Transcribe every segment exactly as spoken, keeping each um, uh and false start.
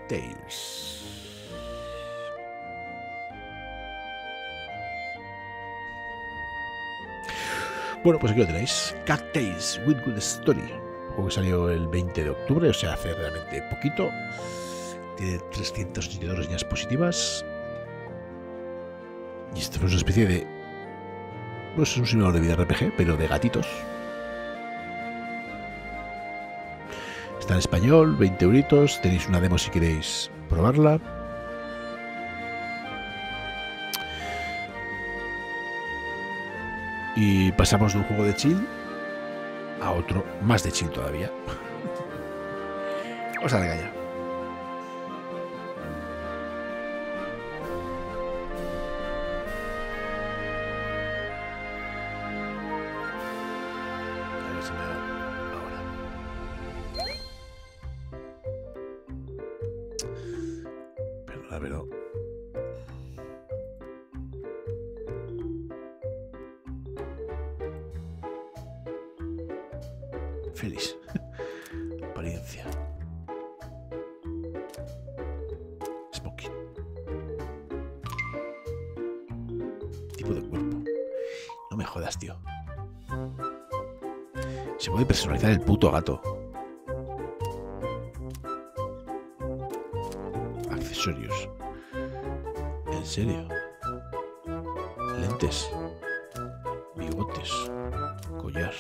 Tales. Bueno, pues aquí lo tenéis. Cat Tales with Good Story. Un juego que salió el veinte de octubre, o sea, hace realmente poquito. Tiene trescientas ochenta y dos reseñas positivas. Y esto es una especie de... Pues es un simulador de vida R P G, pero de gatitos. Está en español, veinte euritos. Tenéis una demo si queréis probarla. Y pasamos de un juego de chill a otro más de chill todavía. Vamos a la caña. A ver si me da ahora. Perdona, pero... Feliz. Apariencia. Smoking. Tipo de cuerpo. No me jodas, tío. Se puede personalizar el puto gato. Accesorios. ¿En serio? Lentes. Bigotes. Collar.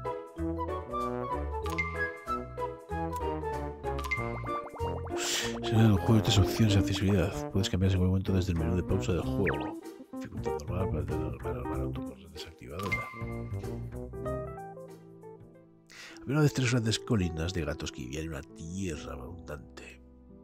En el juego de opciones de accesibilidad. Puedes cambiar ese momento desde el menú de pausa del juego. Dificultad normal, para normal, normal, autocorrección desactivadora. Había una de tres grandes colinas de gatos que vivían en una tierra abundante.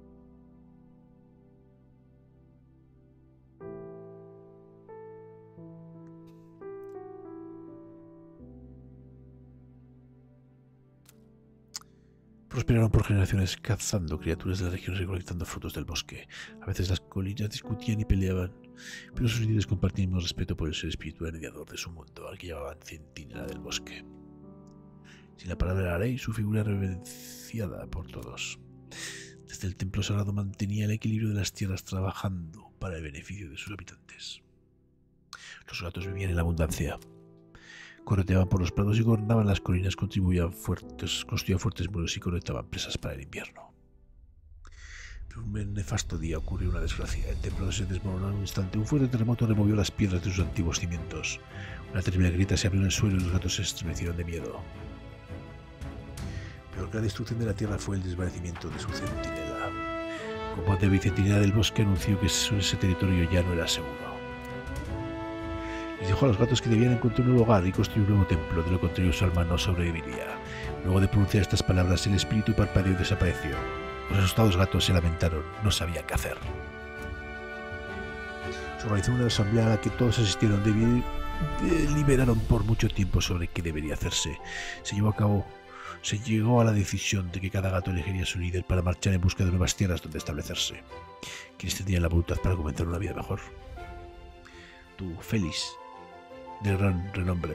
Prosperaron por generaciones cazando criaturas de las regiones y recolectando frutos del bosque. A veces las colinas discutían y peleaban, pero sus líderes compartían más respeto por el ser espiritual mediador de su mundo, al que llamaban centinela del bosque. Sin la palabra de la ley, su figura era reverenciada por todos. Desde el templo sagrado mantenía el equilibrio de las tierras trabajando para el beneficio de sus habitantes. Los gatos vivían en la abundancia. Correteaban por los prados y gobernaban las colinas, contribuían fuertes, construían fuertes muros y conectaban presas para el invierno. Pero un nefasto día ocurrió una desgracia. El templo se desmoronó en un instante. Un fuerte terremoto removió las piedras de sus antiguos cimientos. Una terrible grieta se abrió en el suelo y los gatos se estremecieron de miedo. Peor que la destrucción de la tierra fue el desvanecimiento de su centinela. Como de bicentinela del bosque anunció que ese territorio ya no era seguro. Les dijo a los gatos que debían encontrar un nuevo hogar y construir un nuevo templo, de lo contrario su alma no sobreviviría. Luego de pronunciar estas palabras, el espíritu parpadeó y desapareció. Los asustados gatos se lamentaron, no sabían qué hacer. Se organizó una asamblea a la que todos asistieron. Deliberaron por mucho tiempo sobre qué debería hacerse. Se llevó a cabo, se llegó a la decisión de que cada gato elegiría a su líder para marchar en busca de nuevas tierras donde establecerse. Quienes tendrían la voluntad para comenzar una vida mejor. Tú, Félix, de gran renombre,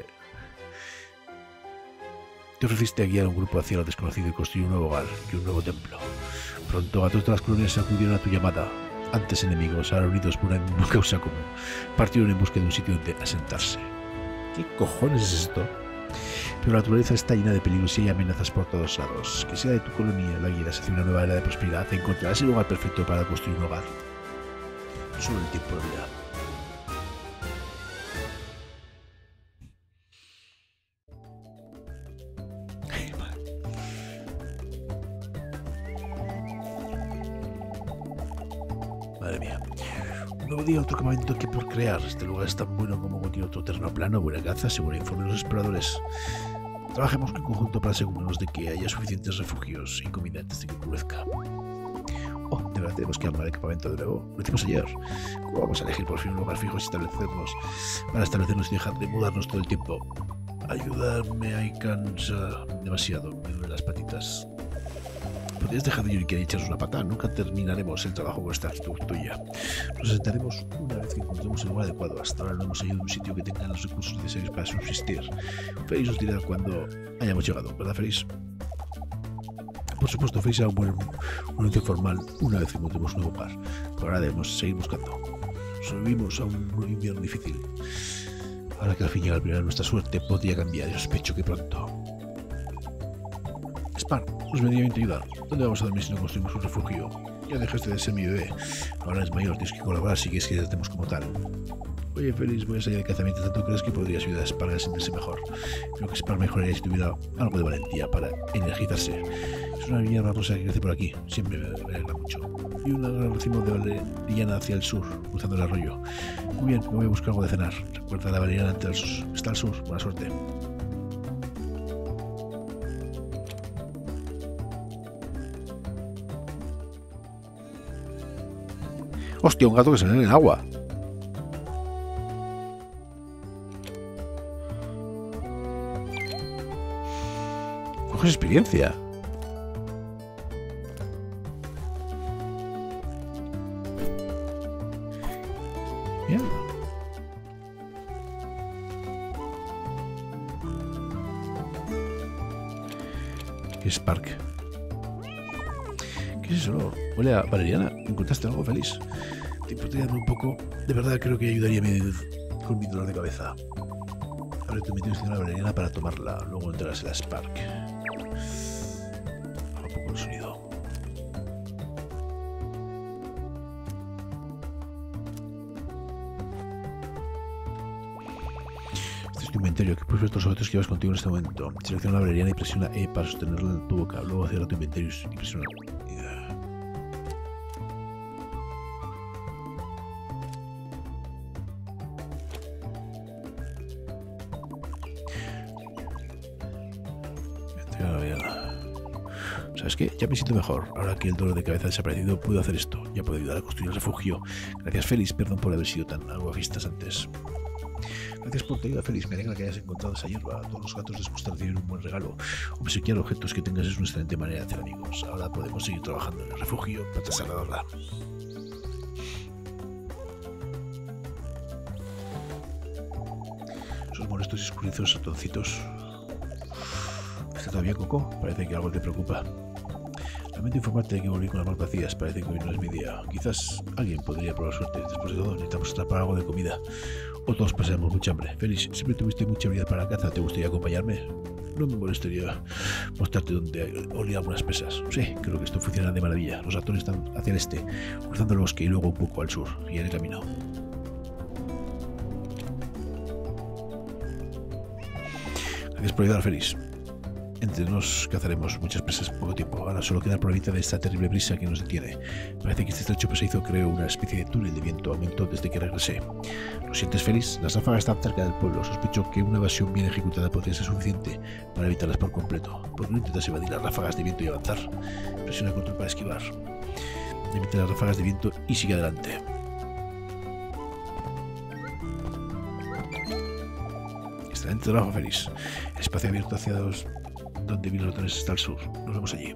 te ofreciste a guiar a un grupo hacia lo desconocido y construir un nuevo hogar y un nuevo templo. Pronto gatos de las colonias acudieron a tu llamada. Antes enemigos, ahora unidos por una misma causa común, partieron en busca de un sitio donde asentarse. ¿Qué cojones es esto? Pero la naturaleza está llena de peligros y hay amenazas por todos lados. Que sea de tu colonia la guiarás hacia una nueva era de prosperidad, encontrarás el lugar perfecto para construir un hogar. Solo el tiempo lo dirá. Madre mía. Un nuevo día, otro campamento que por crear. Este lugar es tan bueno como cualquier otro terreno plano, buena caza, según informe de los exploradores. Trabajemos en conjunto para asegurarnos de que haya suficientes refugios y comida antes de que oscurezca. Oh, de verdad tenemos que armar el campamento de nuevo. Lo hicimos ayer. ¿Cómo vamos a elegir por fin un lugar fijo y establecernos para establecernos y dejar de mudarnos todo el tiempo? Ayudarme, hay cansa demasiado. Me duelen las patitas. Podrías dejar de lloriquear y echaros una pata. Nunca terminaremos el trabajo con esta actitud tuya. Nos sentaremos una vez que encontremos el lugar adecuado. Hasta ahora no hemos hallado un sitio que tenga los recursos necesarios para subsistir. Félix nos dirá cuando hayamos llegado, ¿verdad, Félix? Por supuesto, Face será un buen un anuncio formal una vez que montemos un nuevo par. Pero ahora debemos seguir buscando. Sobrevivimos a un invierno difícil. Ahora que al fin llega el verano, nuestra suerte podría cambiar y sospecho que pronto. Spark, nos vendría bien te ayudar. ¿Dónde vamos a dormir si no construimos un refugio? Ya dejaste de ser mi bebé. Ahora es mayor, tienes que colaborar si quieres que te tratemos como tal. Oye, Félix, voy a salir de caza mientras tanto crees que podrías ayudar a Spark a sentirse mejor. Creo que Spark mejoraría si tuviera algo de valentía para energizarse. Es una viña raposa que crece por aquí, siempre me alegra mucho. Y un racimo de valeriana hacia el sur, cruzando el arroyo. Muy bien, me voy a buscar algo de cenar. Recuerda, la valeriana está al sur. Buena suerte. Hostia, un gato que se ve en el agua. Coges experiencia. Bien. ¿Qué es Spark? ¿Qué es eso? Huele a valeriana. ¿Encontraste algo, feliz? Te importaría darme un poco. De verdad creo que ayudaría con mi dolor de cabeza. Abre tu mente y la valeriana para tomarla. Luego entrarás en la Spark. Baja un poco el sonido. Este es tu inventario. ¿Qué puedes ver todos los objetos que llevas contigo en este momento? Selecciona la valeriana y presiona E para sostenerla en tu boca. Luego cierra tu inventario y presiona. ¿Sabes qué? Ya me siento mejor. Ahora que el dolor de cabeza ha desaparecido, puedo hacer esto. Ya puedo ayudar a construir el refugio. Gracias, Félix. Perdón por haber sido tan aguafistas antes. Gracias por tu ayuda, Félix. Me alegra que hayas encontrado esa hierba. A todos los gatos les gusta recibir un buen regalo. Obsequiar objetos que tengas es una excelente manera de hacer amigos. Ahora podemos seguir trabajando en el refugio para trasladarla. Esos molestos y escurrizos ratoncitos. ¿Está todavía, Coco? Parece que algo te preocupa. Lamento informarte de que volví con las manos vacías. Parece que hoy no es mi día. Quizás alguien podría probar suerte. Después de todo, necesitamos atrapar algo de comida. O todos pasaremos mucha hambre. Félix, siempre tuviste mucha habilidad para la caza. ¿Te gustaría acompañarme? No me molestaría mostrarte dónde olía algunas presas. Sí, creo que esto funcionará de maravilla. Los ratones están hacia el este, cruzando el bosque y luego un poco al sur. Y en el camino. Gracias por ayudar, Félix. Entre nos cazaremos muchas presas en poco tiempo. Ahora solo queda la probabilidad de esta terrible brisa que nos detiene. Parece que este estrecho pasadizo creó una especie de túnel de viento. Aumentó desde que regresé. ¿Lo sientes, Félix? Las ráfagas están cerca del pueblo. Sospecho que una evasión bien ejecutada podría ser suficiente para evitarlas por completo. ¿Por qué no intentas evadir las ráfagas de viento y avanzar? Presiona control para esquivar. Evita las ráfagas de viento y sigue adelante. Excelente trabajo, Félix. El espacio abierto hacia los... donde vi los ratones está al sur. Nos vemos allí.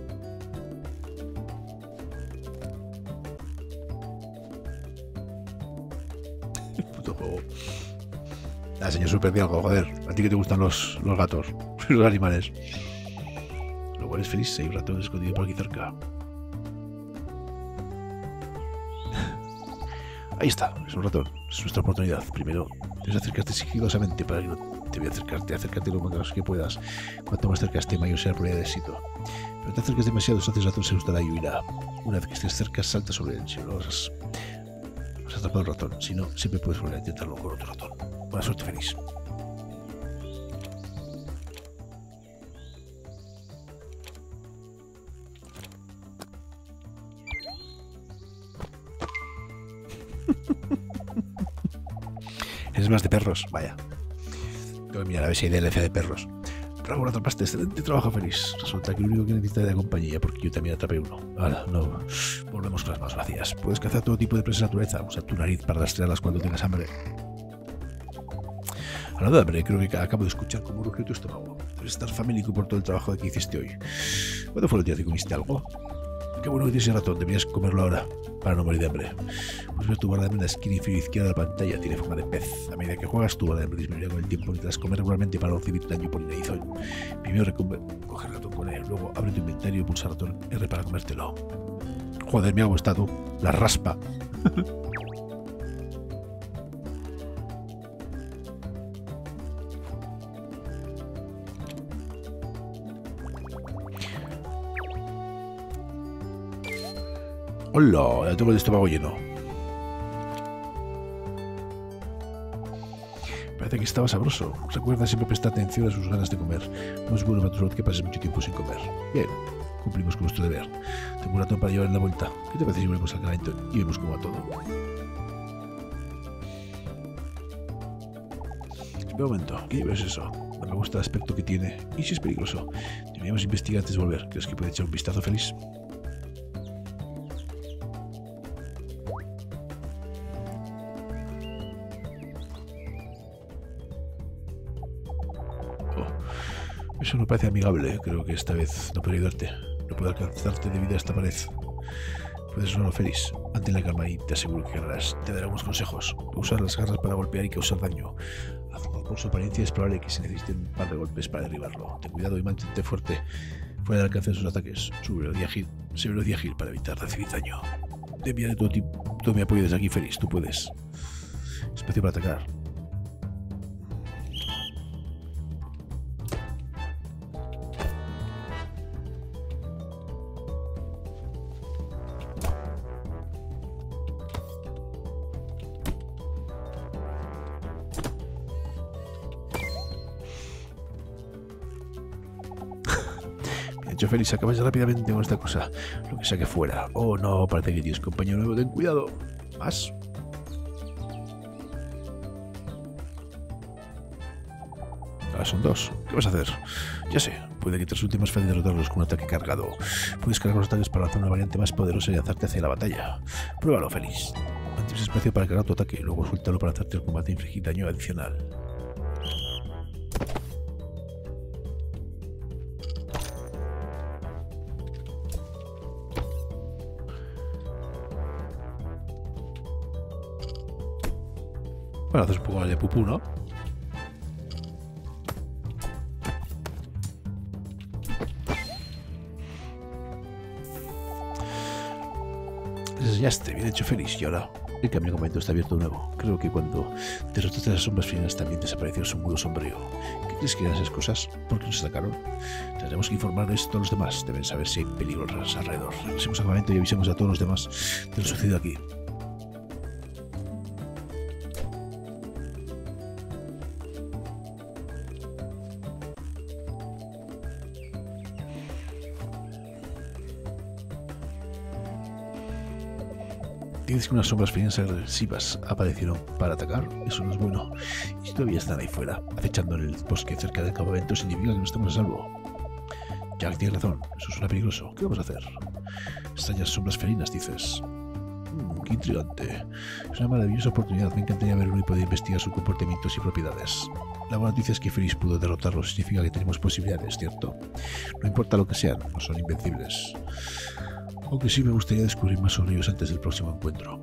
Puto juego. Ah, señor, super de algo, joder. A ti que te gustan los, los gatos, los animales. Lo cual es feliz, hay un ratón escondido por aquí cerca. Ahí está, es un ratón. Es nuestra oportunidad. Primero, debes acercarte sigilosamente para que no te voy a acercarte. Acércate lo más que puedas. Cuanto más cerca esté, mayor será la probabilidad de éxito. Pero te acerques demasiado, entonces el ratón se asustará y huirá. Una vez que estés cerca, salta sobre él. Si no has, has atrapado el ratón. Si no, siempre puedes volver a intentarlo con otro ratón. Buena suerte, Félix. Es más de perros, vaya. Voy a mirar a ver si hay D L C de perros. Bravo, lo atrapaste. Excelente trabajo, Félix. Resulta que lo único que necesita es de compañía, porque yo también atrapé uno. Ahora, no. Volvemos con las manos vacías. Puedes cazar todo tipo de presas de naturaleza. Usa tu nariz para rastrearlas cuando tengas hambre. Hablando de hambre, creo que acabo de escuchar cómo ruge tu estómago. Debes estar famélico por todo el trabajo que hiciste hoy. ¿Cuándo fue el día que comiste algo? Qué bueno que tienes ese ratón, deberías comerlo ahora, para no morir de hambre. Puedes ver tu barra de hambre en la esquina inferior izquierda de la pantalla, tiene forma de pez. A medida que juegas, tu barra de hambre disminuirá con el tiempo mientras comes regularmente para no recibir daño por inanición. Primero coge el ratón con él, luego abre tu inventario y pulsa ratón R para comértelo. Joder, me ha gustado. La raspa. ¡Hola! Ya tengo el estómago lleno. Parece que estaba sabroso. Recuerda siempre prestar atención a sus ganas de comer. No es bueno para tu salud que pases mucho tiempo sin comer. Bien, cumplimos con nuestro deber. Tengo un ratón para llevar en la vuelta. ¿Qué te parece si volvemos al calamento y vemos cómo va todo? Espera un momento, ¿qué es eso? No me gusta el aspecto que tiene. ¿Y si es peligroso? Deberíamos investigar antes de volver. ¿Crees que puede echar un vistazo, Félix? Eso no parece amigable. Creo que esta vez no puedo ayudarte. No puedo alcanzarte debido a esta pared. Puedes no, Félix. Mantén la calma y te aseguro que ganarás. Te daré algunos consejos. Usar las garras para golpear y causar daño. Por su apariencia es probable que se necesiten un par de golpes para derribarlo. Ten cuidado y mantente fuerte. Fuera del alcance de sus ataques. Su velocidad ágil. Sé velocidad ágil para evitar recibir daño. Te enviaré todo, todo mi apoyo desde aquí, Félix. Tú puedes. Espacio para atacar. Yo, Félix, acabas ya rápidamente con esta cosa. Lo que sea que fuera. Oh, no, parece que tienes compañero nuevo. Ten cuidado. Más. Ahora son dos. ¿Qué vas a hacer? Ya sé. Puede que te resulte más fácil derrotarlos con un ataque cargado. Puedes cargar los ataques para lanzar una variante más poderosa y lanzarte hacia la batalla. Pruébalo, Félix. Mantienes espacio para cargar tu ataque. Luego suéltalo para hacerte el combate e infligir daño adicional. Bueno, haces un poco de pupú, ¿no? Les enseñaste, bien hecho, Félix. Y ahora el camino comento está abierto de nuevo. Creo que cuando derrotaste las sombras finas también desapareció su mudo sombrío. ¿Qué crees que eran esas cosas? ¿Por qué nos atacaron? Tendremos que informar de esto a los demás. Deben saber si hay peligros alrededor. Regresemos al campamento y avisemos a todos los demás de lo sucedido aquí. Dices que unas sombras finas agresivas aparecieron para atacar. Eso no es bueno. Y si todavía están ahí fuera, acechando en el bosque cerca del campamento, significa que no estamos a salvo. Jack, tienes razón. Eso suena peligroso. ¿Qué vamos a hacer? Extrañas sombras felinas, dices. Mm, qué intrigante. Es una maravillosa oportunidad. Me encantaría ver uno y poder investigar sus comportamientos y propiedades. La buena noticia es que Félix pudo derrotarlo. Significa que tenemos posibilidades, ¿cierto? No importa lo que sean, no son invencibles. Aunque sí me gustaría descubrir más sobre ellos antes del próximo encuentro.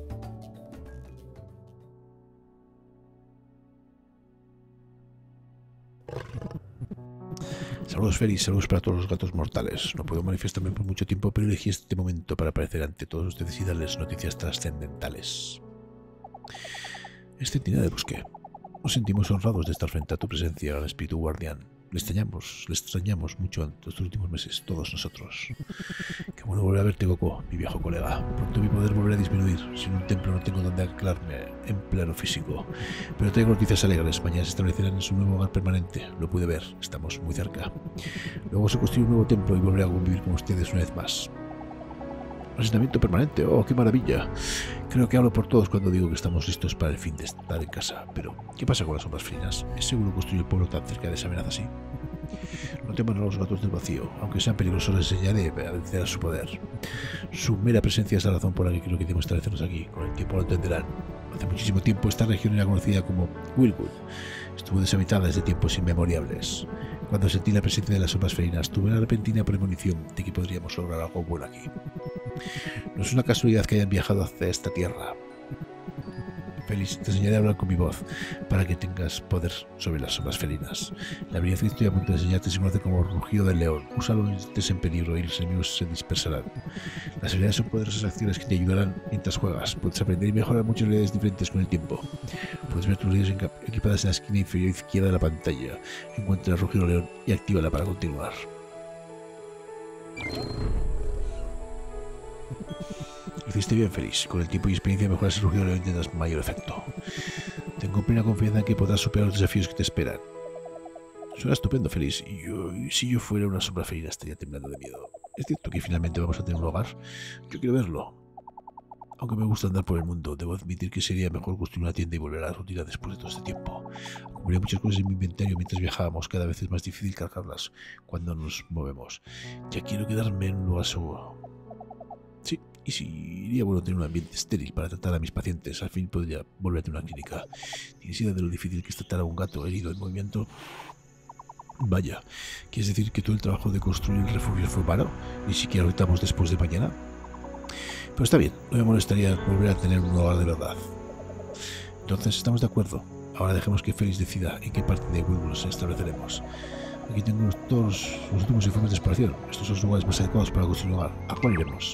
Saludos, Félix, saludos para todos los gatos mortales. No puedo manifestarme por mucho tiempo, pero elegí este momento para aparecer ante todos ustedes y darles noticias trascendentales. Es centinela del bosque. Nos sentimos honrados de estar frente a tu presencia, gran espíritu guardián. Le extrañamos, le extrañamos mucho en estos últimos meses, todos nosotros. Qué bueno volver a verte, Coco, mi viejo colega. Pronto mi poder volverá a disminuir. Sin un templo no tengo donde anclarme en plano físico. Pero tengo noticias alegres. Mañana se establecerán en su nuevo hogar permanente. Lo pude ver, estamos muy cerca. Luego se construye un nuevo templo y volveré a convivir con ustedes una vez más. Asentamiento permanente, oh, qué maravilla. Creo que hablo por todos cuando digo que estamos listos para el fin de estar en casa. Pero, ¿qué pasa con las sombras finas? ¿Es seguro construir el pueblo tan cerca de esa amenaza así? No teman a los gatos del vacío. Aunque sean peligrosos, les enseñaré a vencer a su poder. Su mera presencia es la razón por la que creo que debemos establecernos aquí. Con el tiempo lo entenderán. Hace muchísimo tiempo esta región era conocida como Willwood. Estuvo deshabitada desde tiempos inmemorables. Cuando sentí la presencia de las sombras felinas, tuve una repentina premonición de que podríamos lograr algo bueno aquí. No es una casualidad que hayan viajado hacia esta tierra. Feliz, te enseñaré a hablar con mi voz para que tengas poder sobre las sombras felinas. La habilidad que estoy a punto de enseñarte se conoce como rugido del león. Úsalo cuando estés en peligro y los enemigos se dispersarán. Las habilidades son poderosas acciones que te ayudarán mientras juegas. Puedes aprender y mejorar muchas habilidades diferentes con el tiempo. Puedes ver tus habilidades equipadas en la esquina inferior izquierda de la pantalla. Encuentra el rugido del león y actívala para continuar. Hiciste bien, Feliz. Con el tiempo y experiencia mejoras el rugido y tendrás mayor efecto. Tengo plena confianza en que podrás superar los desafíos que te esperan. Suena estupendo, Feliz. Y yo, y si yo fuera una sombra felina estaría temblando de miedo. ¿Es cierto que finalmente vamos a tener un hogar? Yo quiero verlo. Aunque me gusta andar por el mundo, debo admitir que sería mejor construir una tienda y volver a la rutina después de todo este tiempo. Acumulé muchas cosas en mi inventario mientras viajábamos, cada vez es más difícil cargarlas cuando nos movemos. Ya quiero quedarme en un lugar seguro. Sí, y si iría bueno tener un ambiente estéril para tratar a mis pacientes, al fin podría volver a tener una clínica. ¿Tienes idea de lo difícil que es tratar a un gato herido en movimiento? Vaya, ¿quieres decir que todo el trabajo de construir el refugio fue vano? Ni siquiera lo estamos después de mañana. Pero está bien, no me molestaría volver a tener un hogar de verdad. Entonces, estamos de acuerdo. Ahora dejemos que Félix decida en qué parte de Wilbur nos estableceremos. Aquí tengo todos los últimos informes de exploración. Estos son los lugares más adecuados para construir un hogar. ¿A cuál iremos?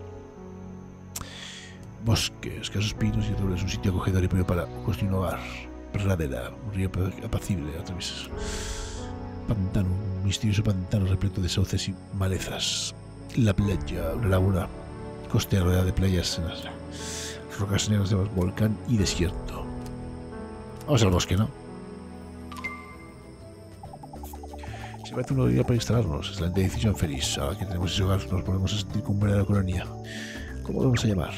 Bosques, escasos pinos y árboles, un sitio acogedor y propio para construir un hogar. Pradera, un río apacible, otra vez. Pantano, un misterioso pantano repleto de sauces y malezas. La playa, una laguna costera rodeada de playas, rocas negras de volcán y desierto. Vamos al bosque, ¿no? Se parece una idea para instalarnos. Excelente decisión, Feliz. Ahora que tenemos ese hogar, nos volvemos a sentir como una verdadera colonia. ¿Cómo lo vamos a llamar?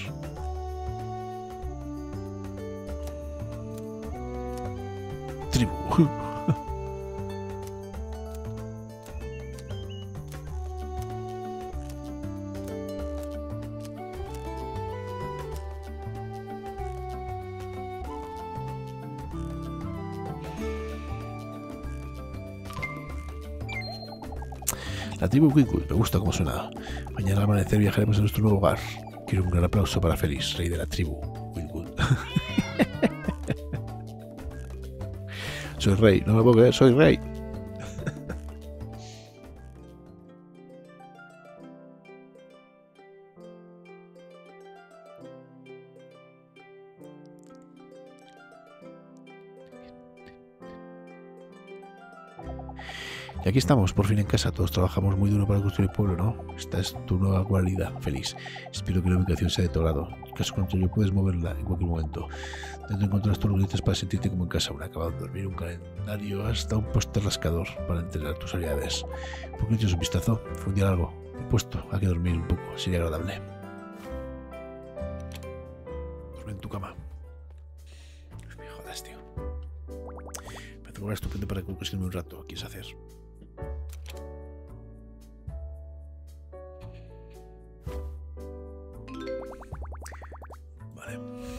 Tribu. La tribu Wingwood, me gusta cómo suena. Mañana al amanecer viajaremos a nuestro nuevo hogar. Quiero un gran aplauso para Félix, rey de la tribu Wingwood. Soy rey, no me puedo creer, soy rey. Y aquí estamos, por fin en casa. Todos trabajamos muy duro para construir el pueblo, ¿no? Esta es tu nueva guarida, Félix. Espero que la ubicación sea de tu agrado. En caso contrario, puedes moverla en cualquier momento. Dentro encontrarás todos los gritos para sentirte como en casa. Una acabado de dormir, un calendario, hasta un póster rascador para entrenar tus habilidades. ¿Por qué no echas un vistazo? Fue un día largo. He puesto a que dormir un poco. Sería agradable. Duerme en tu cama. Me jodas, tío. Me hace un lugar estupendo para conquistarme un rato. ¿Qué quieres hacer? Vale.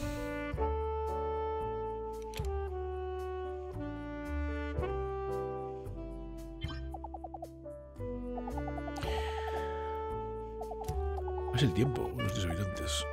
Es el tiempo, los desabitantes.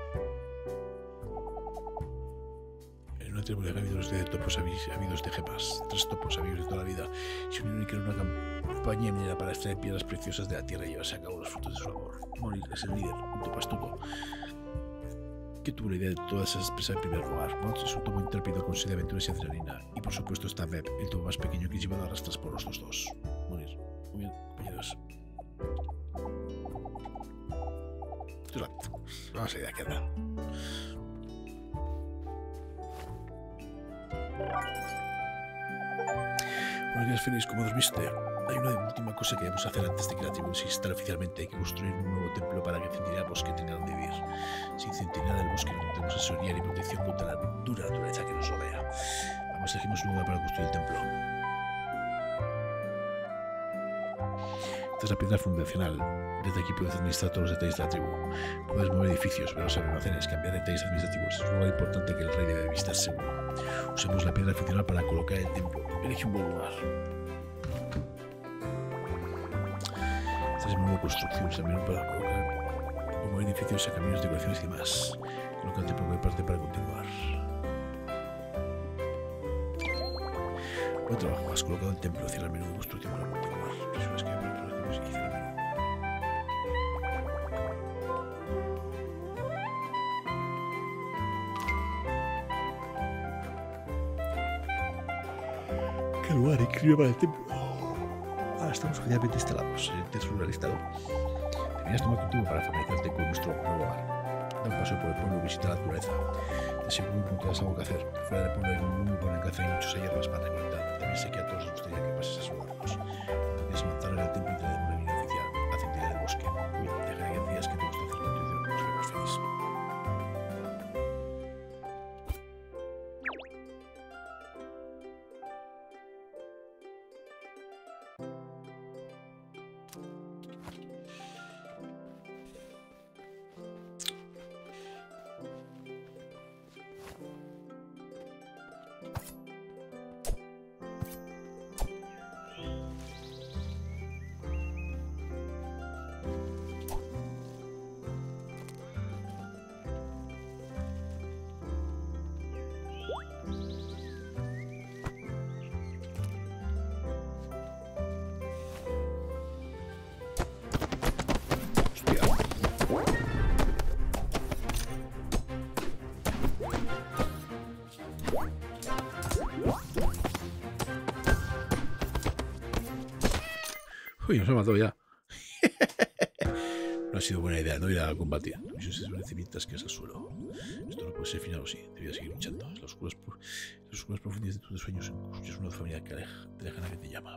En una tribu de habidos de topos habidos de gemas, tres topos habidos de toda la vida, se unieron y crearon una campaña minera para extraer piedras preciosas de la tierra y llevarse a cabo los frutos de su labor. Morir es el líder, un topastuco, que tuvo la idea de todas esas expresas en primer lugar. Mods es un topo intrépido con sed de aventuras y adrenalina. Y por supuesto está Meb, el topo más pequeño que es llevado a rastras por los dos. Morir. Muy bien, compañeros. Vamos a ir a quedar. Buenos días, Félix, ¿cómo dormiste? Hay una última cosa que debemos hacer antes de que la tribu se instale oficialmente. Hay que construir un nuevo templo para que el centinela del bosque tenga donde vivir. Sin centinela del bosque no tendremos asesoría ni protección contra la dura naturaleza que nos rodea. Vamos, elegimos un lugar para construir el templo. Esta es la piedra fundacional. Desde aquí puedes administrar todos los detalles de la tribu. Puedes mover edificios, ver los almacenes, cambiar detalles administrativos. Es un lugar importante que el rey debe visitar seguro. Usemos la piedra fundacional para colocar el templo. Elige un buen lugar. Las nuevas construcciones también para colocar como edificios a caminos, decoraciones y demás. Colócate por mi parte para continuar. Buen trabajo, has colocado el templo hacia el menú de construcción para continuar. Presiones que abren por el que se inicia el menú. ¿Qué lugar increíble para el templo? Ahora estamos oficialmente instalados en el texto listado. Deberías tomar tu tiempo para familiarizarte con nuestro nuevo hogar. Da un paseo por el pueblo y visita la naturaleza. Te aseguro que encontrarás algo que hacer. Fuera del pueblo hay un muy buen alcance y muchas hierbas para recolectar. También sé que a todos les gustaría que pases a saludarnos. Cuando quieras avanzar en el templo y te daré una guía oficial. Haz entidad del bosque. Cuida, dejaré que decidas que te gusta hacer con tu interior. Nos haremos feliz. Uy, nos ha matado ya. No ha sido buena idea no ir a combatir. Mis desvanecimientos que es al suelo. Esto no puede ser final o sí. Debería seguir luchando. En las oscuras, las oscuras profundidades de tus sueños escuchas una familia que aleja, te lejana que te llama.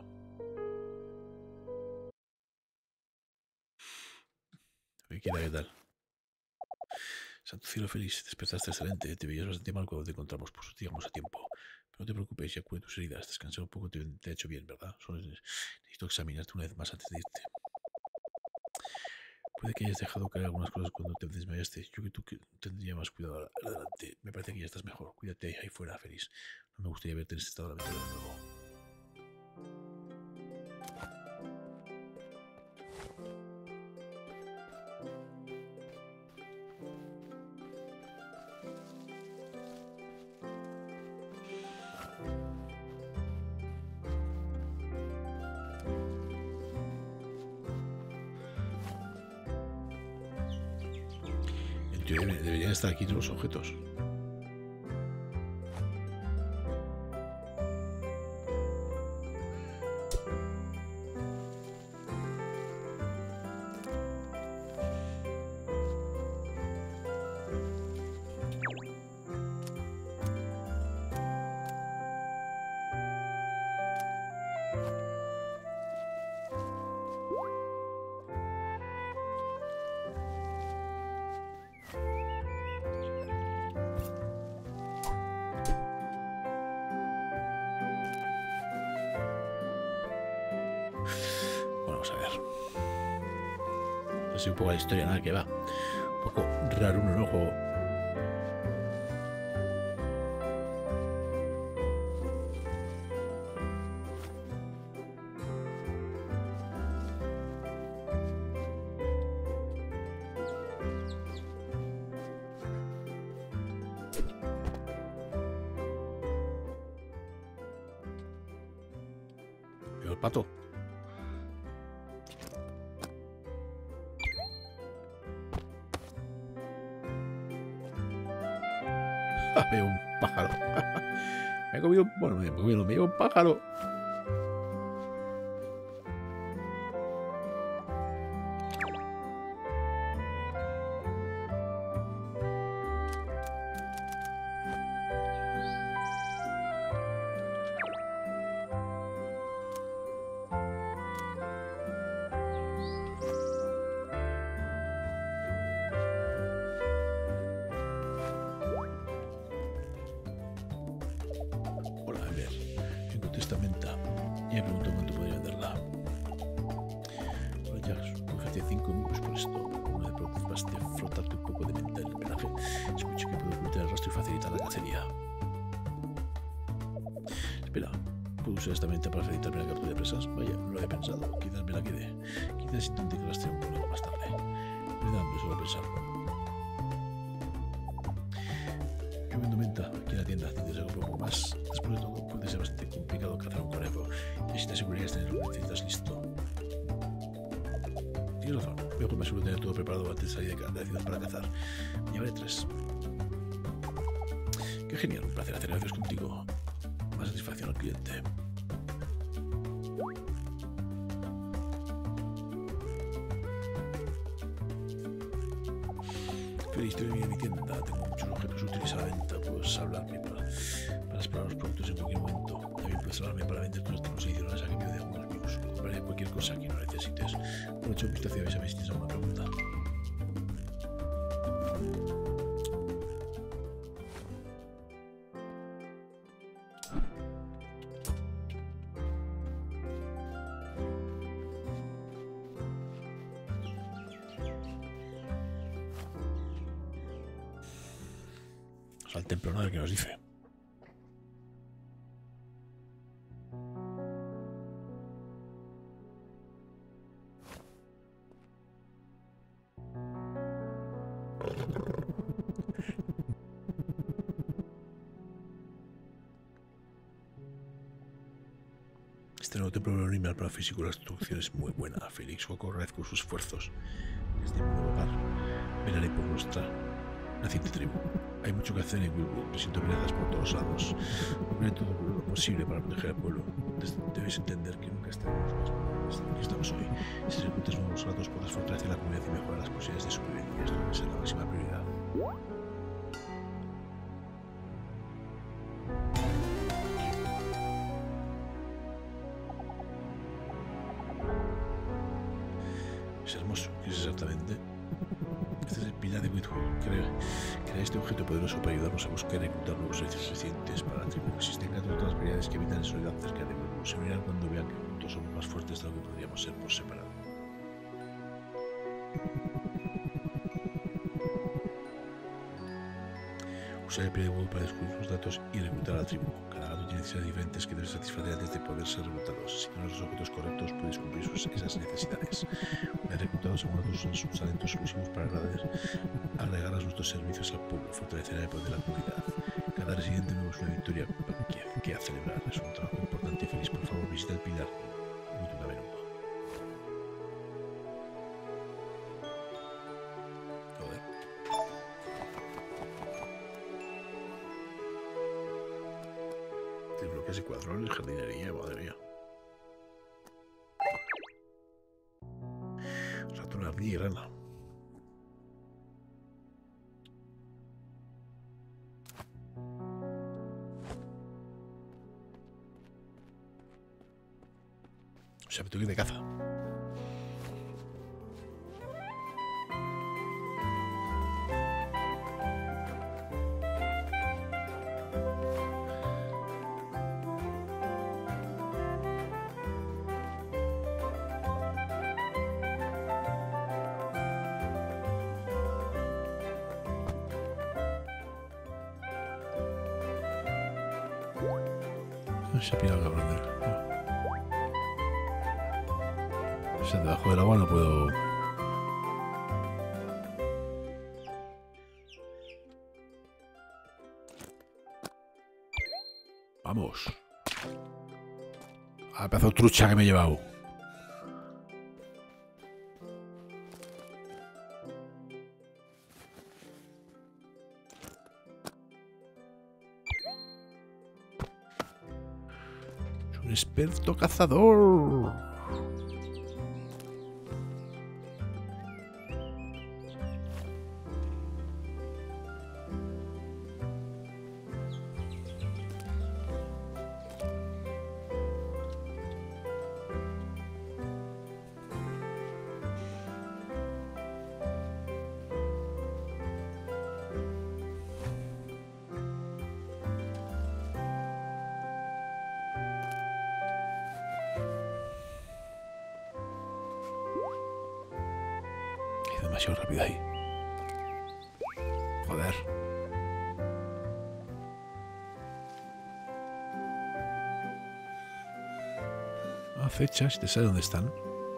¿Qué tal? ¿Qué tal? Santo cielo feliz, despertaste excelente. Te veías bastante mal cuando te encontramos, pues llegamos a tiempo. Pero no te preocupes, ya curé tus heridas. Descansar un poco te, te ha hecho bien, ¿verdad? Solo necesito examinarte una vez más antes de irte. Puede que hayas dejado caer algunas cosas cuando te desmayaste. Yo que tú que tendría más cuidado adelante. Me parece que ya estás mejor. Cuídate ahí fuera, feliz. No me gustaría verte en este estado de aventura de nuevo. Deberían estar aquí todos los objetos. Vamos a ver. Así un poco la historia, nada que va. Un poco raro uno en el juego. Veo el pato. Veo un pájaro. Me he comido, bueno, me he comido, me he un pájaro. Testamenta. usar esta herramienta para facilitarme la captura de presas. Vaya, no lo había pensado. Quizás me la quede. Quizás intente que rastrear un poco más tarde. Me da hambre solo pensar. Yo vendo menta aquí en la tienda. Tienes algo un poco más. Después de todo, puede ser bastante complicado cazar un conejo. Y si te asegurarías de tener lo que necesitas listo. Tienes razón. Mejor me aseguro de tener todo preparado antes de salir de la ciudad para cazar. Me llevaré tres. Qué genial, un placer hacer negocios contigo. Más satisfacción al cliente. Feliz, estoy en mi tienda. Tengo muchos objetos útiles a la venta. Puedes hablarme para, para explorar los productos en cualquier momento. También puedes hablarme para vender tus artículos adicionales a cambio de algunos views. Compraré cualquier cosa que no necesites. Por hecho, un vistazo y avísame si tienes alguna pregunta. Al templo, ¿no? A ver qué nos dice. Este nuevo templo anima al plano físico. La construcción es muy buena. Félix, Coco, agradezco sus esfuerzos. Desde mi nuevo hogar, velaré por nuestra naciente tribu. Hay mucho que hacer en Wilwood. Presiento amenazas por todos lados. Haré todo lo posible para proteger al pueblo. Debes entender que nunca estaremos más vulnerables de lo que estamos hoy. Si reclutas nuevos soldados, podrás fortalecer la comunidad y mejorar las posibilidades de supervivencia. Esto debe ser la máxima prioridad. Es hermoso. ¿Qué es exactamente? Este es el pilar de Whitehall. Crea, crea este objeto poderoso para ayudarnos a buscar y reclutar nuevos servicios suficientes para la tribu. Existen otras variedades que habitan en soledad cerca de Whitehall. Se unirán cuando vean que juntos somos más fuertes de lo que podríamos ser por separado. Usar el pilar de Whitehall para descubrir los datos y reclutar a la tribu. Cada gato tiene necesidades diferentes que debes satisfacer antes de poder ser reclutados. Si tienes los objetos correctos, puedes cumplir sus, esas necesidades. Una vez reclutados, algunos son sus talentos exclusivos para agradar, agregar a nuestros servicios al pueblo, fortalecer el poder de la comunidad. Cada residente nuevo es una victoria que, que a celebrar. Es un trabajo importante y feliz. Por favor, visita el pilar muy a menudo. Joder. Desbloqueas y cuadrones, jardinería, madre mía. Ratón, ardilla y rana. O sea, me tengo que ir de caza. Se ha pirado, cabrón. O sea, debajo del agua no puedo. Vamos. A pedazo de trucha que me he llevado. Un experto cazador. Demasiado rápido ahí. Joder. Ah, fecha, si te sabe dónde están.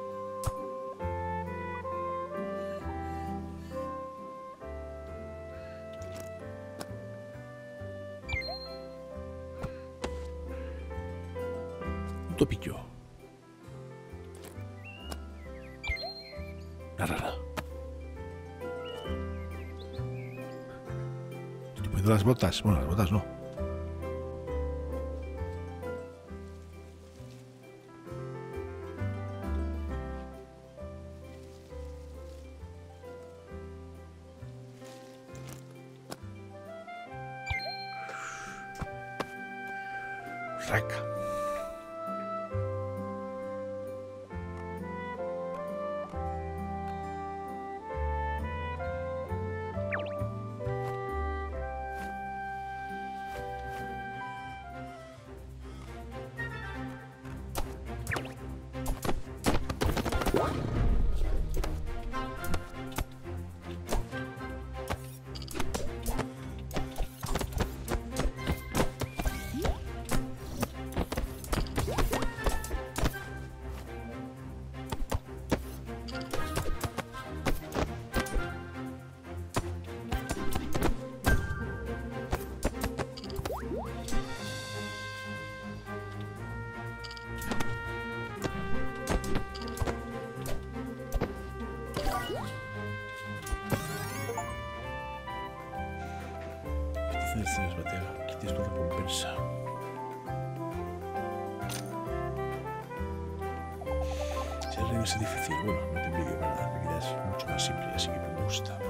Un topillo. La rara. Estoy poniendo las botas. Bueno, las botas no. Raca. Tienes batea. Aquí tienes tu recompensa. Si el reino es difícil, bueno, no te envidio para nada. Mi vida es mucho más simple, así que me gusta.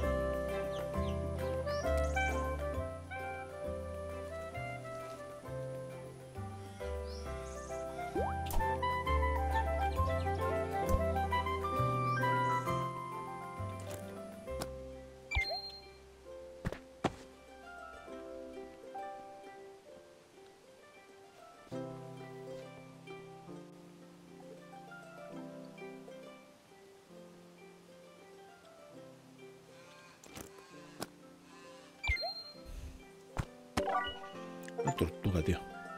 Una tortuga, tío.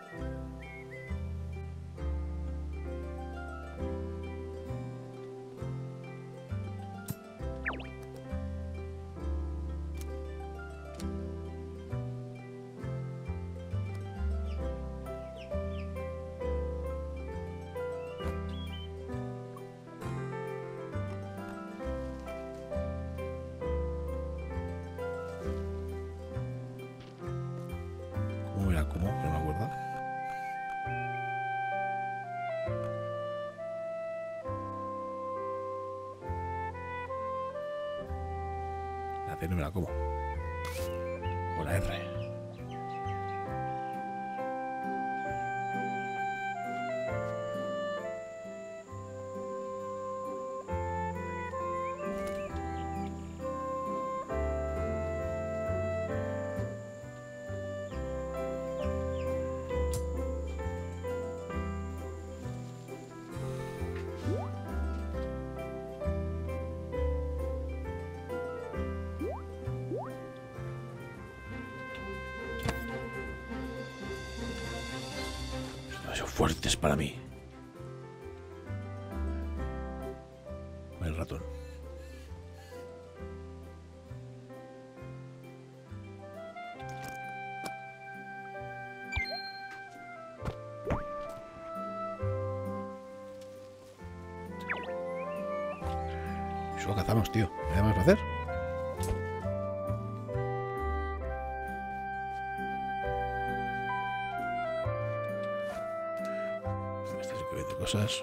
¿Cómo era? ¿Cómo? Que no me acuerdo. La C no me la como. O la R. Son fuertes para mí. El ratón. Solo cazamos, tío. ¿Me da más para hacer? Cosas.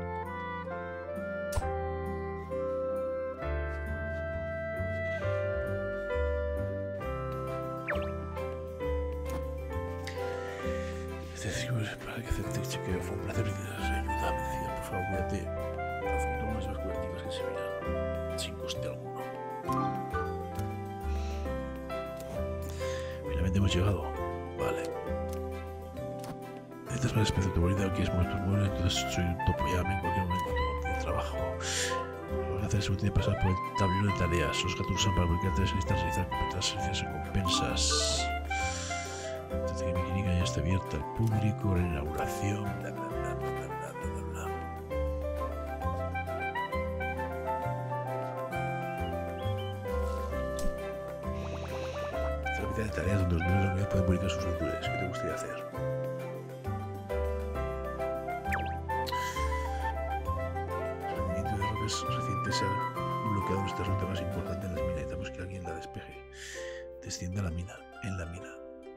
Para que acepte el chequeo fue un placer y te ayuda. Me decía, por favor, cuídate. Transforma unas dos curativas que se verán sin coste alguno. Finalmente hemos llegado. Vale. Necesitas más especie de tu bonita que es muerto muere, entonces soy un topo. Llame en cualquier momento de trabajo. Lo que hacer es útil pasar por el tablero de tareas. Los gatos usan para publicar tareas listas, realizar completas servicios y recompensas. Desde que mi clínica ya está abierta al público, la inauguración, bla bla bla bla bla bla bla. Lista de tareas donde los miembros de la comunidad pueden publicar sus aventuras. ¿Qué te gustaría hacer? El movimiento de rocas recientes ha bloqueado nuestra ruta más importante en las minas. Necesitamos que alguien la despeje. Descienda a la mina. En la mina.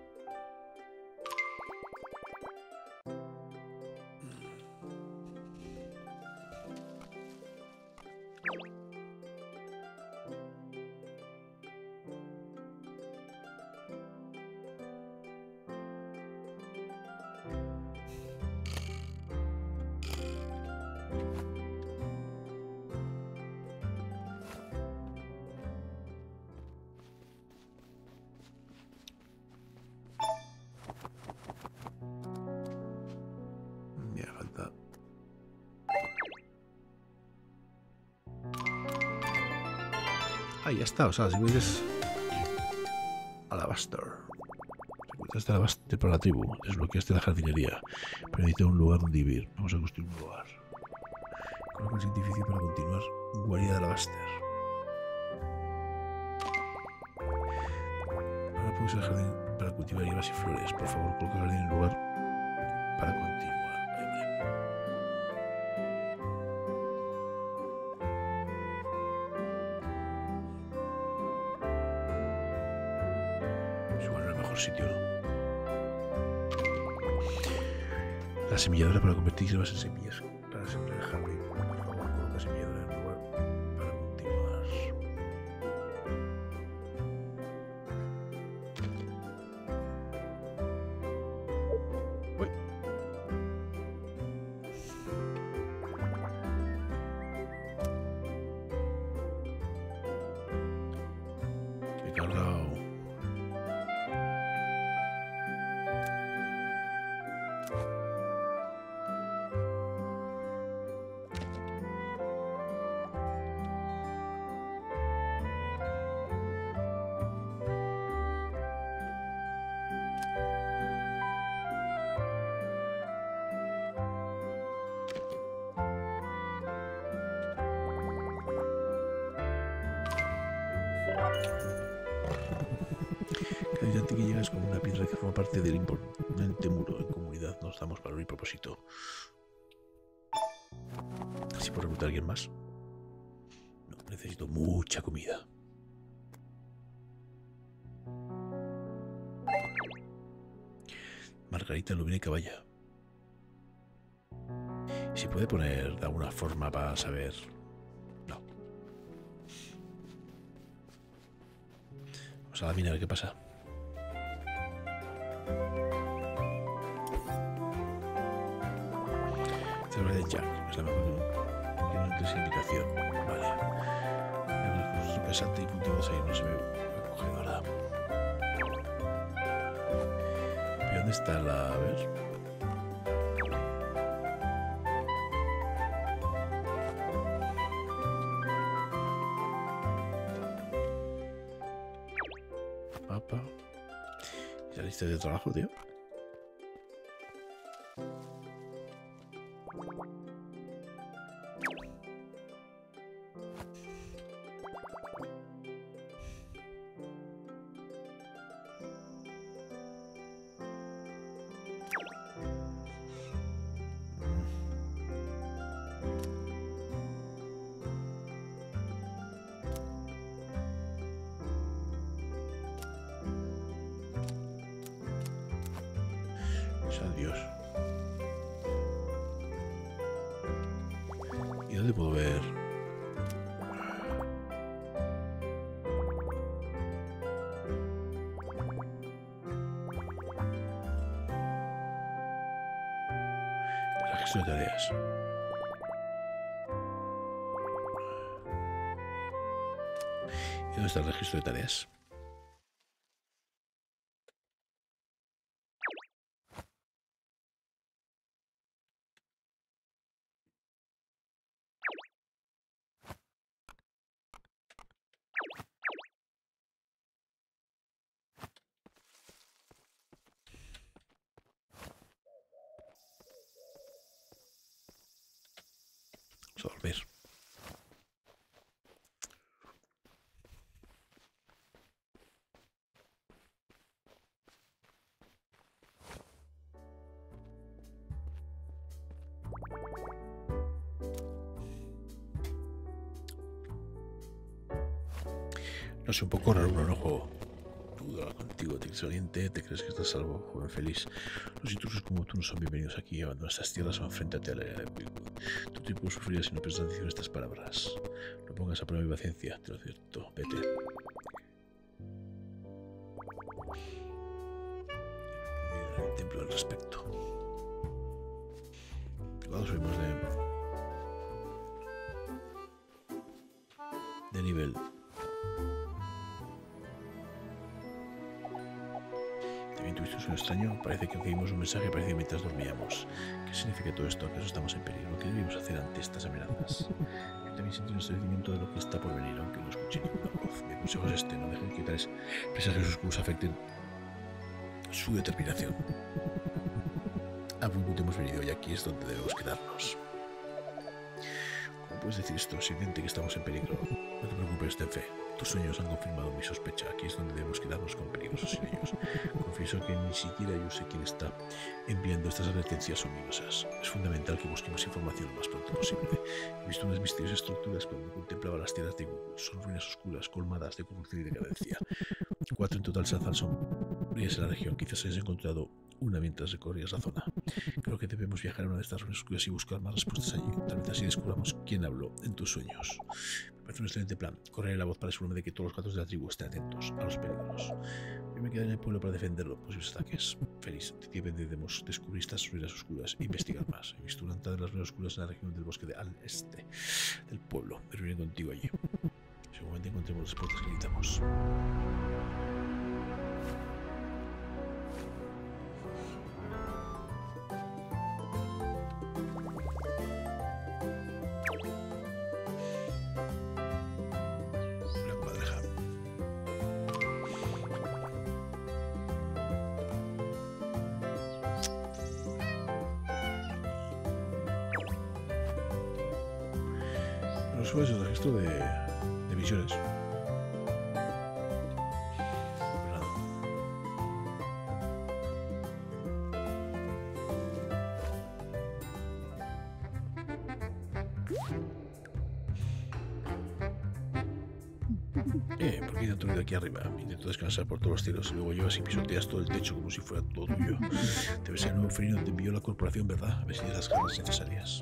Ya falta. Ahí ya está, o sea, si puedes. Alabaster. Reclutaste Alabaster para la tribu. Desbloqueaste la jardinería. Pero necesito un lugar donde vivir. Vamos a construir un lugar. Coloca el siguiente edificio para continuar. Guarida de Alabaster. Ahora puedes usar el jardín para cultivar hierbas y flores. Por favor, coloca el jardín en el lugar para continuar. Sitio, ¿no? La semilladora para convertir hierbas en semillas para sembrar el jardín. Por favor, coloca semilladora en el lugar para continuar. Uy. He cargado. Cada habitante que llega es como una piedra que forma parte del imponente muro. En comunidad nos damos valor y propósito. ¿Así puedo reclutar a alguien más? No, necesito mucha comida. Margarita Lubina y Caballa. ¿Se puede poner de alguna forma para saber? No. Vamos a la mina a ver qué pasa. Esta es la de Jack, es la mejor que no entres invitación. Vale. Es pesante y puntiagudo ahí, no se ve acogedora. ¿Y dónde está la...? A ver. Mapa. ¿Y la lista de trabajo, tío? Adiós. ¿Y dónde puedo ver? Registro de tareas. ¿Y dónde está el registro de tareas? Vamos a dormir. No sé, un poco raro un enojo. Duda contigo, te crees valiente, te crees que estás salvo, joven feliz. Los intrusos como tú no son bienvenidos aquí, abandonan estas tierras o enfréntate a la era de Pilgrim. Tu tipo sufriría si no prestas atención a estas palabras. No pongas a prueba mi paciencia, te lo advierto, vete. El templo del respeto. Cuando subimos de... de nivel. También tuviste un sueño extraño. Parece que recibimos un mensaje parecido mientras dormíamos. ¿Qué significa todo esto? ¿Acaso estamos en peligro? ¿Qué debemos hacer ante estas amenazas? Yo también siento un estremecimiento de lo que está por venir, aunque no escuché ninguna voz. Mi consejo es este: no dejen que tales presagios oscuros afecten su determinación. A buen punto hemos venido y aquí es donde debemos quedarnos. ¿Cómo puedes decir esto? Es evidente que estamos en peligro. No te preocupes, ten fe. Tus sueños han confirmado mi sospecha. Aquí es donde debemos quedarnos con peligrosos sueños. Confieso que ni siquiera yo sé quién está enviando estas advertencias ominosas. Es fundamental que busquemos información lo más pronto posible. He visto unas misteriosas estructuras cuando contemplaba las tierras de Google. Son ruinas oscuras, colmadas de corrupción y decadencia. Cuatro en total se alzan sombrías en la región. Quizás hayas encontrado una mientras recorrías la zona. Creo que debemos viajar a una de estas ruinas oscuras y buscar más respuestas allí. Tal vez así descubramos quién habló en tus sueños. Me parece un excelente plan. Correré la voz para asegurarme de que todos los gatos de la tribu estén atentos a los peligros. Yo me quedaré en el pueblo para defenderlo de posibles ataques. Feliz, de ti debemos descubrir estas ruinas oscuras e investigar más. He visto una entrada de las ruinas oscuras en la región del bosque de al este del pueblo. Me reuniré contigo allí. Seguramente encontremos las puertas que necesitamos. Eso es el registro de, de misiones. Eh, ¿por qué tanto ruido aquí arriba? Intento descansar por todos los cielos y luego llevas y pisoteas todo el techo como si fuera todo tuyo. Debe ser el nuevo felino que te envió la corporación, ¿verdad? A ver si tienes las cargas necesarias.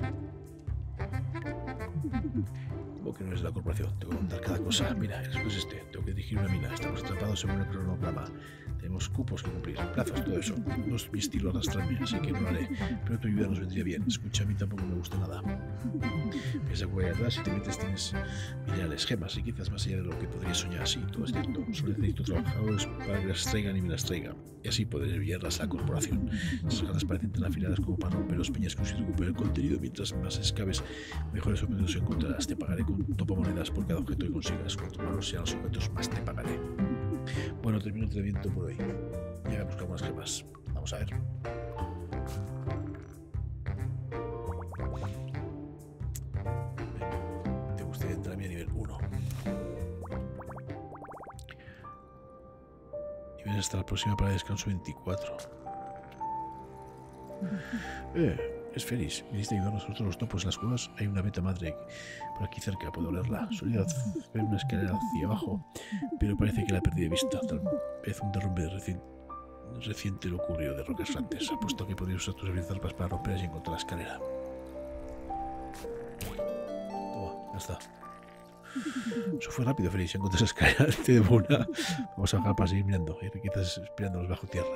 ¿Cómo que no es la corporación? Tengo que contar cada cosa. Mira, el es este. Tengo que dirigir una mina. Estamos atrapados según el cronograma. Tenemos cupos que cumplir, plazos, todo eso. No es mi estilo arrastrarme, así que no lo haré. Pero tu ayuda nos vendría bien. Escucha, a mí tampoco me gusta nada. Piensa que voy atrás y te metes, tienes minerales, gemas y quizás más allá de lo que podrías soñar. Sí, todo es cierto. Solo necesito trabajadores para que las traigan y me las traigan. Y así podré enviarlas a la corporación. Esas ganas parecen tan afiladas como para romper los peñascos y recuperar el contenido. Mientras más escabes, mejores objetos encontrarás. Te pagaré con topamonedas por cada objeto que consigas. Cuanto más sean los objetos, más te pagaré. Bueno, termino el entrenamiento por hoy. Ya a buscar unas gemas. Vamos a ver. Te gustaría entrar a mi nivel uno. Nivel hasta la próxima para descanso veinticuatro. Eh. Es feliz. Viniste a ayudar a nosotros los topos en las cuevas. Hay una beta madre por aquí cerca. Puedo olerla. Solía ver una escalera hacia abajo, pero parece que la perdí de vista. Tal vez un derrumbe reci reciente lo ocurrió de rocas flantes. Apuesto que podrías usar tus habilidades para romper y encontrar la escalera. Toma, ya está. Eso fue rápido, feliz. Encontré esa escalera. Te debo una. Vamos a bajar para seguir mirando. Y quizás esperándonos bajo tierra.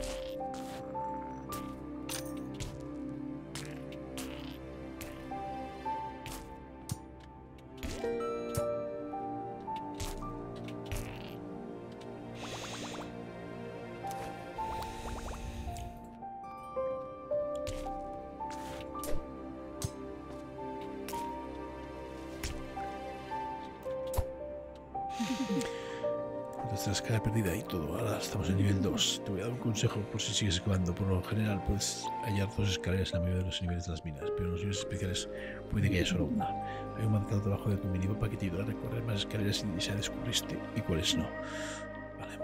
La escala perdida y todo. Ahora estamos en nivel dos. Te voy a dar un consejo por si sigues excavando. Por lo general puedes hallar dos escaleras en la mayoría de los niveles de las minas, pero en los niveles especiales puede que haya solo una. Hay un marcado debajo de tu minimapa que te ayudará a recorrer más escaleras y ya descubriste y cuáles no. Vale.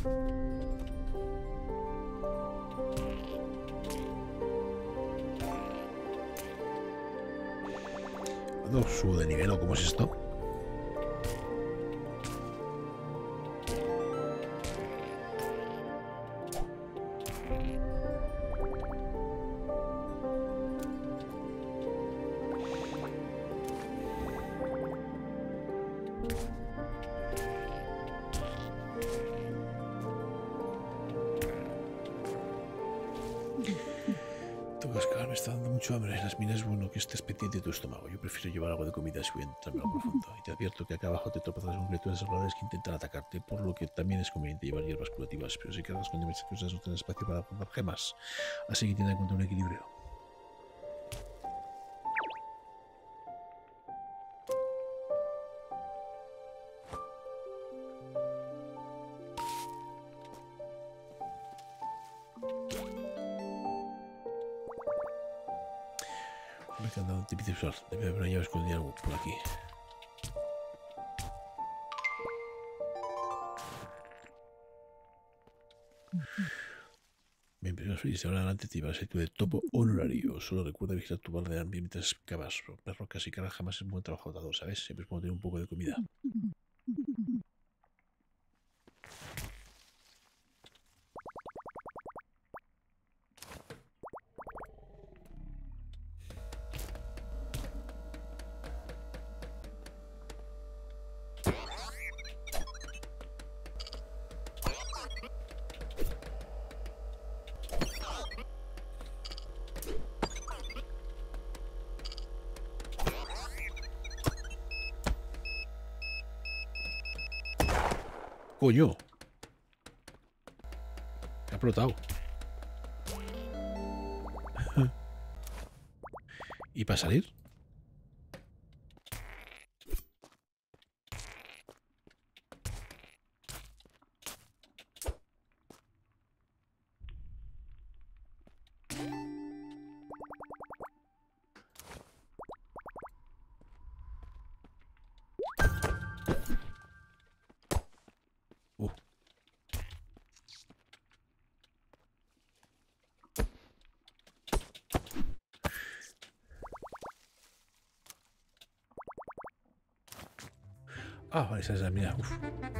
¿Cuándo subo de nivel o cómo es esto? Me está dando mucho hambre. Las minas es bueno que estés pendiente de tu estómago. Yo prefiero llevar algo de comida si voy a entrarme a lo profundo. Y te advierto que acá abajo te tropezas con criaturas salvajes que intentan atacarte, por lo que también es conveniente llevar hierbas curativas. Pero si cargas con diversas cosas no tienes espacio para poner gemas. Así que ten en cuenta un equilibrio. Me he encantado de usar. Debe haber una llave escondida algo por aquí. Bien, pero feliz. Ahora adelante te llevarás el tu de topo honorario. Solo recuerda vigilar tu barra de hambre mientras cavas. Romper rocas y cargas jamás es un buen trabajo dado, ¿sabes? Siempre es bueno tener un poco de comida. ¡Coño! Me ha explotado. ¿Y para salir? Uh. Ah, vale, esa es la mía. Uf.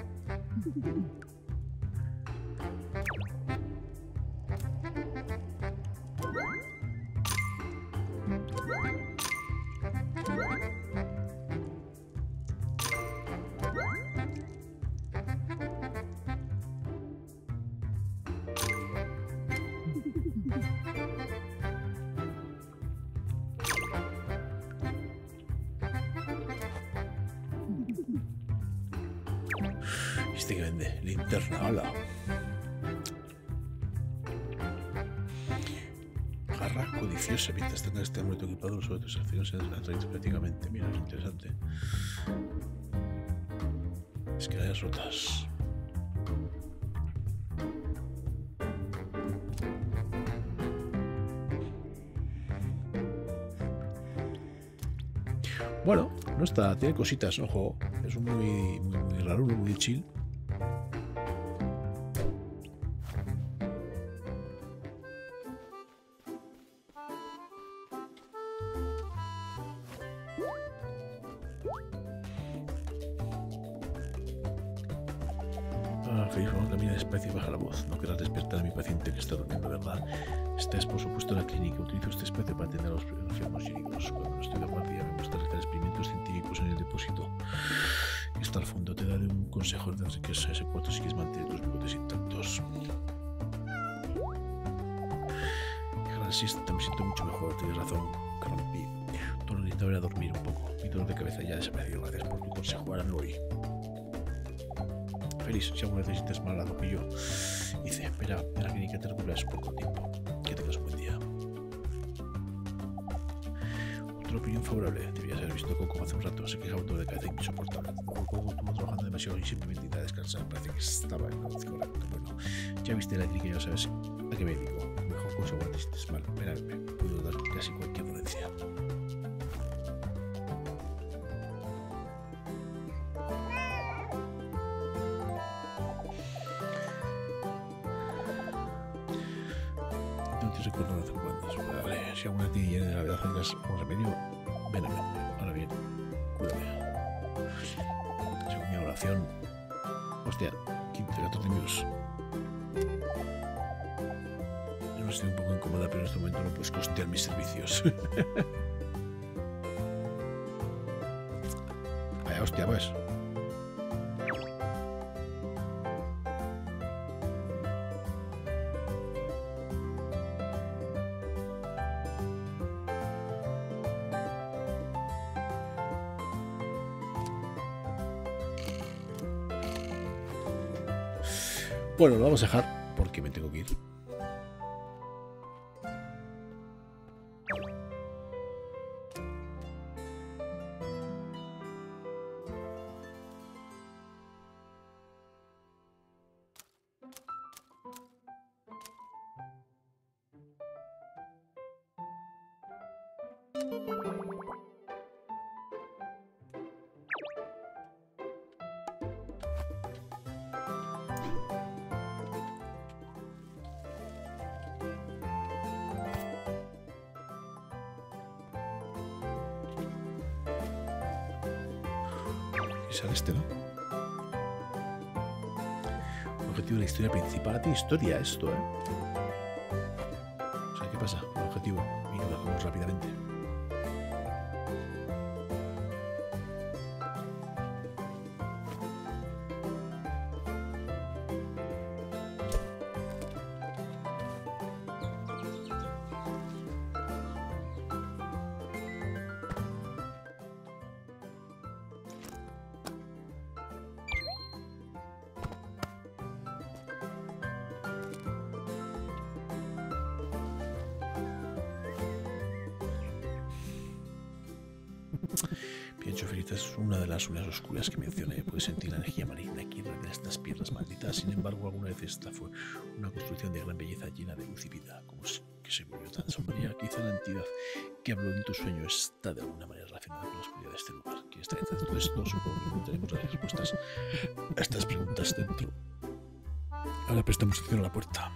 Este que vende, linterna, ala. Jarra codiciosa. Mientras tengas este amuleto equipado sobre tus acciones se atraes prácticamente. Mira, es interesante. Escaleras rotas. Bueno, no está, tiene cositas, ojo. Es muy, muy, muy raro, muy chill. Ah, feliz, vamos, camina despacio y baja la voz. No querrás despertar a mi paciente que está durmiendo, ¿verdad? Estás, por supuesto, en la clínica. Utilizo este espacio para atender a los enfermos clínicos. Cuando no estoy de guardia, me gusta realizar experimentos científicos en el depósito. Está al fondo. Te daré un consejo de que es ese cuarto si quieres mantener tus bigotes intactos. Siesta, me siento mucho mejor. Tienes razón, Carrampi. Tú necesitas ir a dormir un poco. Mi dolor de cabeza ya ha desaparecido. Gracias por tu consejo. Ahora no voy. Feliz, si aún necesitas más lado que yo. Dice, espera, en la clínica te recuperas poco tiempo. Que tengas un buen día. Otra opinión favorable. Deberías haber visto a Coco hace un rato. Se quejaba todo de cabeza insoportable. Coco estuvo trabajando demasiado y simplemente necesitaba descansar. Parece que estaba en el correcto. Bueno, ya viste la clínica, ya sabes a qué me dedico. Mejor cosa cuando te sientes mal. Esperadme, puedo dar casi cualquier dolencia. se cortan hace cuantas. Vale, si alguna tiene llena de gravedad tengas un remedio, ven acá. Ahora bien, cúrame. Según mi oración. Hostia, quince, catorce minutos. Yo estoy un poco incómoda, pero en este momento no puedes costear mis servicios. Vaya hostia, pues. Bueno, lo vamos a dejar porque me tengo que ir. Sale este, ¿no? El objetivo de la historia principal. Tiene historia esto, ¿eh? O sea, ¿qué pasa? El objetivo. Y lo dejamos rápidamente. Pienso Ferita es una de las unas oscuras que mencioné. Puedes sentir la energía maligna que irradia de estas piedras malditas. Sin embargo, alguna vez esta fue una construcción de gran belleza llena de luz y vida. Como es que se volvió tan sombría, quizá la entidad que habló en tu sueño está de alguna manera relacionada con la oscuridad de este lugar. ¿Quién está detrás de todo esto? Supongo que encontraremos las respuestas a estas preguntas dentro. Ahora prestamos atención a la puerta.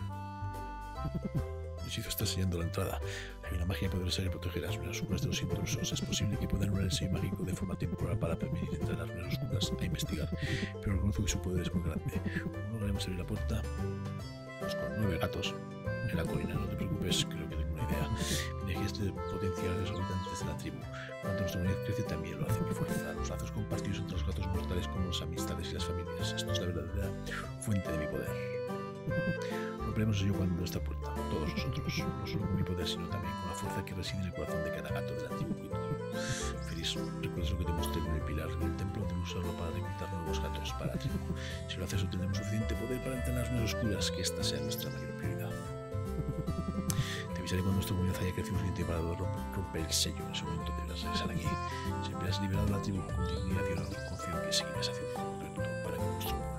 El hechizo está sellando la entrada. Hay una magia poderosa que protege las ruinas oscuras de los intrusos. Es posible que puedan anular el sello mágico de forma temporal para permitir entrar a las ruinas oscuras a investigar, pero reconozco que su poder es muy grande. No lograremos abrir la puerta. Pues con nueve gatos en la colina. No te preocupes, creo que tengo una idea. Mi energía es de potenciar a los habitantes de la tribu. Cuanto nuestra comunidad crece, también lo hace mi fuerza. Los lazos compartidos entre los gatos mortales como las amistades y las familias. Esto es la verdadera fuente de mi poder. Romperemos el sello cuando esta puerta, todos nosotros, no solo con mi poder, sino también con la fuerza que reside en el corazón de cada gato de la tribu. Feliz, recuerdas lo que te mostré con el pilar del templo, debemos usarlo para reclutar nuevos gatos para la tribu. Si lo haces, obtendremos suficiente poder para entrar en las ruinas oscuras, que esta sea nuestra mayor prioridad. Te avisaré cuando nuestra comunidad haya crecido suficiente para romper el sello. En ese momento deberás regresar aquí. Siempre has liberado a la tribu con dignidad y honor. Confío en que seguirás haciendo lo correcto para con nuestro pueblo.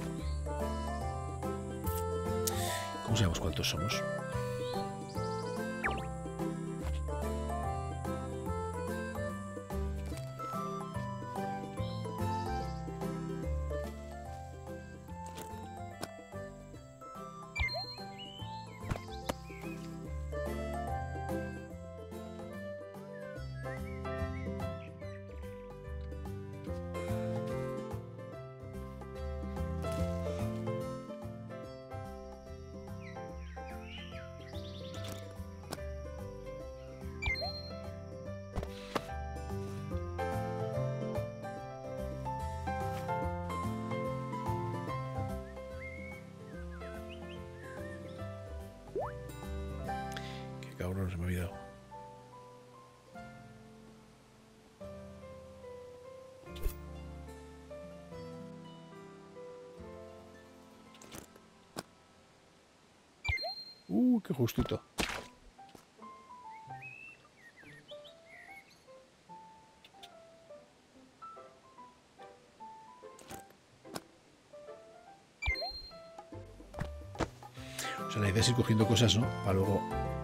¿Cómo sabemos cuántos somos? Cabrón, se me ha olvidado. Uh, qué justito. O sea, la idea es ir cogiendo cosas, ¿no? Para luego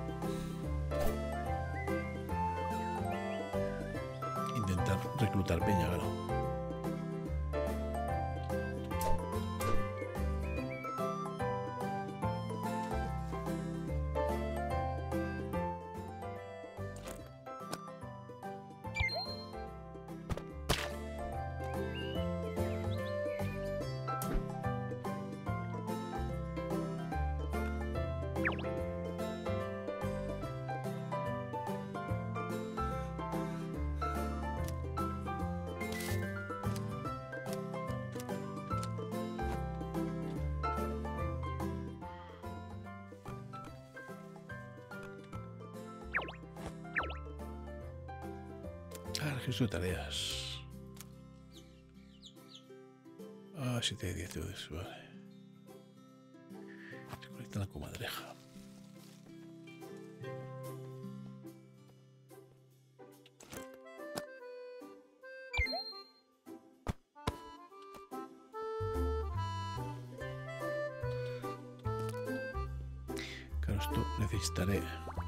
reclutar peña, claro. Ah, registro de tareas. Ah, siete de diez, vale. Se conecta la comadreja. Claro, esto necesitaré.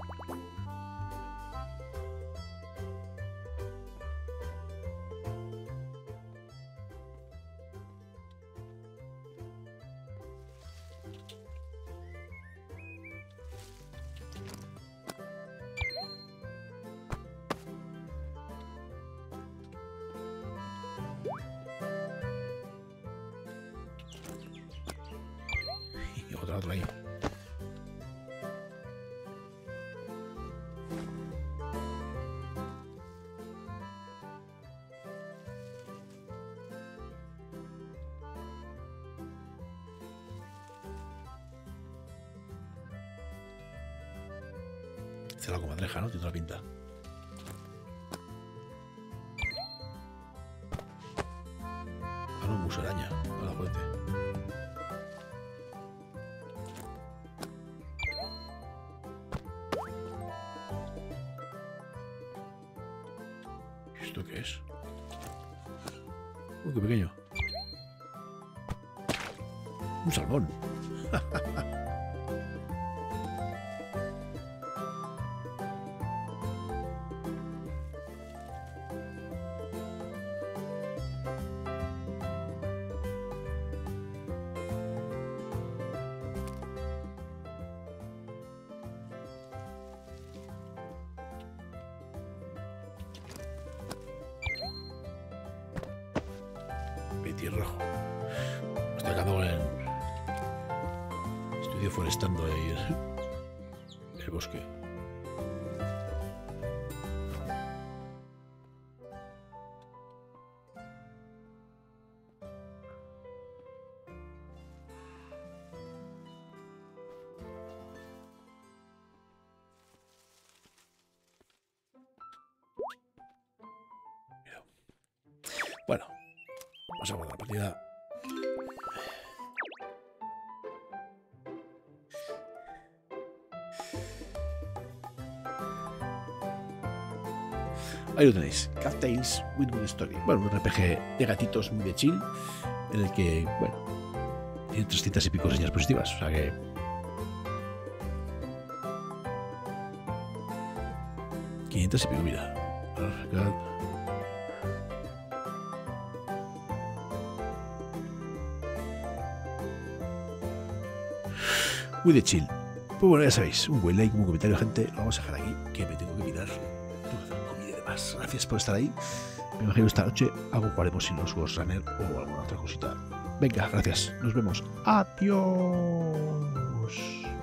Y otra, otra ahí. Esta es la comadreja, ¿no? Tiene otra pinta. Ah, no, musaraña. Hola, juguete. ¿Esto qué es? Uy, qué pequeño. Un salmón. Petirrojo. Me estoy quedando en estudio forestando ahí el, el bosque. Mira. Bueno. Vamos a guardar la partida. Ahí lo tenéis. Captain's Windwood Story. Bueno, un R P G de gatitos muy de chill. En el que, bueno, tiene trescientas y pico reseñas positivas. O sea que. quinientas y pico, mira. Muy de chill. Pues bueno, ya sabéis, un buen like, un comentario, gente. Lo vamos a dejar aquí, que me tengo que mirar. Tengo que hacer comida y demás. Gracias por estar ahí. Me imagino que esta noche algo haremos sin los Ghost Runner o alguna otra cosita. Venga, gracias. Nos vemos. Adiós.